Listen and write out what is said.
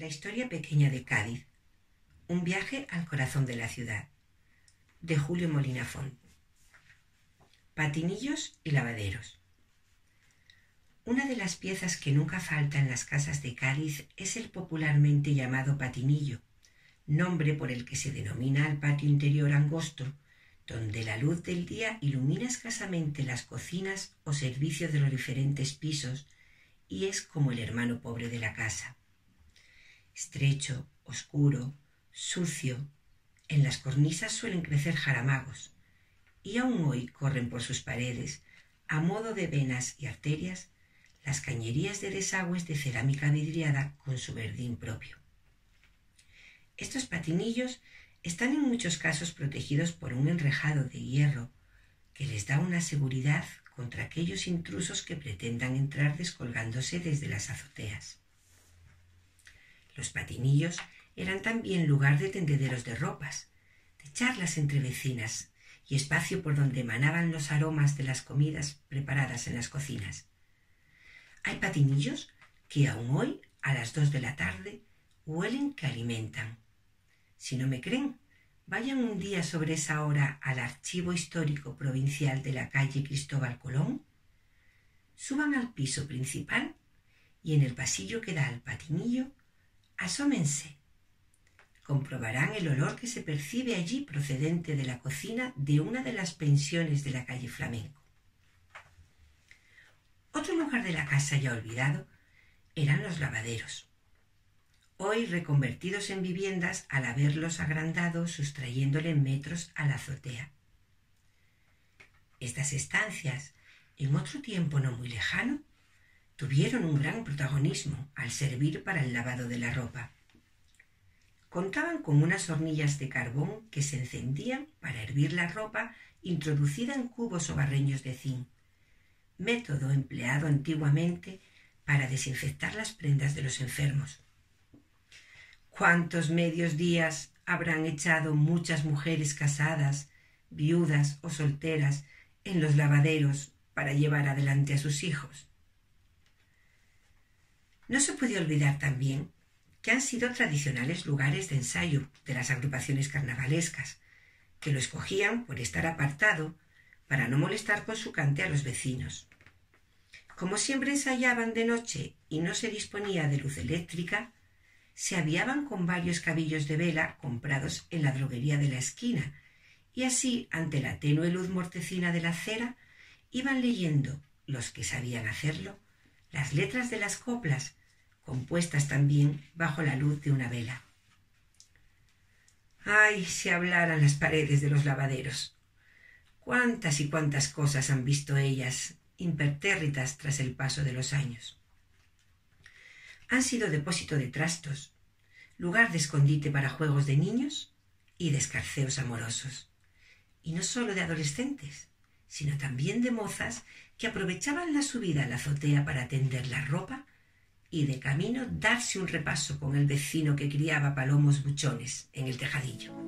La historia pequeña de Cádiz. Un viaje al corazón de la ciudad. De Julio Molina Font. Patinillos y lavaderos. Una de las piezas que nunca falta en las casas de Cádiz es el popularmente llamado patinillo, nombre por el que se denomina al patio interior angosto, donde la luz del día ilumina escasamente las cocinas o servicios de los diferentes pisos y es como el hermano pobre de la casa. Estrecho, oscuro, sucio, en las cornisas suelen crecer jaramagos y aún hoy corren por sus paredes, a modo de venas y arterias, las cañerías de desagües de cerámica vidriada con su verdín propio. Estos patinillos están en muchos casos protegidos por un enrejado de hierro que les da una seguridad contra aquellos intrusos que pretendan entrar descolgándose desde las azoteas. Los patinillos eran también lugar de tendederos de ropas, de charlas entre vecinas y espacio por donde emanaban los aromas de las comidas preparadas en las cocinas. Hay patinillos que aún hoy, a las 2 de la tarde, huelen que alimentan. Si no me creen, vayan un día sobre esa hora al Archivo Histórico Provincial de la calle Cristóbal Colón, suban al piso principal y en el pasillo que da al patinillo, asómense. Comprobarán el olor que se percibe allí procedente de la cocina de una de las pensiones de la calle Flamenco. Otro lugar de la casa ya olvidado eran los lavaderos, hoy reconvertidos en viviendas al haberlos agrandado sustrayéndole metros a la azotea. Estas estancias, en otro tiempo no muy lejano, tuvieron un gran protagonismo al servir para el lavado de la ropa. Contaban con unas hornillas de carbón que se encendían para hervir la ropa introducida en cubos o barreños de zinc, método empleado antiguamente para desinfectar las prendas de los enfermos. ¿Cuántos medios días habrán echado muchas mujeres casadas, viudas o solteras en los lavaderos para llevar adelante a sus hijos? No se puede olvidar también que han sido tradicionales lugares de ensayo de las agrupaciones carnavalescas, que lo escogían por estar apartado para no molestar con su cante a los vecinos. Como siempre ensayaban de noche y no se disponía de luz eléctrica, se aviaban con varios cabillos de vela comprados en la droguería de la esquina, y así, ante la tenue luz mortecina de la cera, iban leyendo, los que sabían hacerlo, las letras de las coplas, compuestas también bajo la luz de una vela. ¡Ay, si hablaran las paredes de los lavaderos! Cuántas y cuántas cosas han visto ellas, impertérritas tras el paso de los años. Han sido depósito de trastos, lugar de escondite para juegos de niños y de escarceos amorosos, y no solo de adolescentes, sino también de mozas que aprovechaban la subida a la azotea para tender la ropa y de camino darse un repaso con el vecino que criaba palomos buchones en el tejadillo.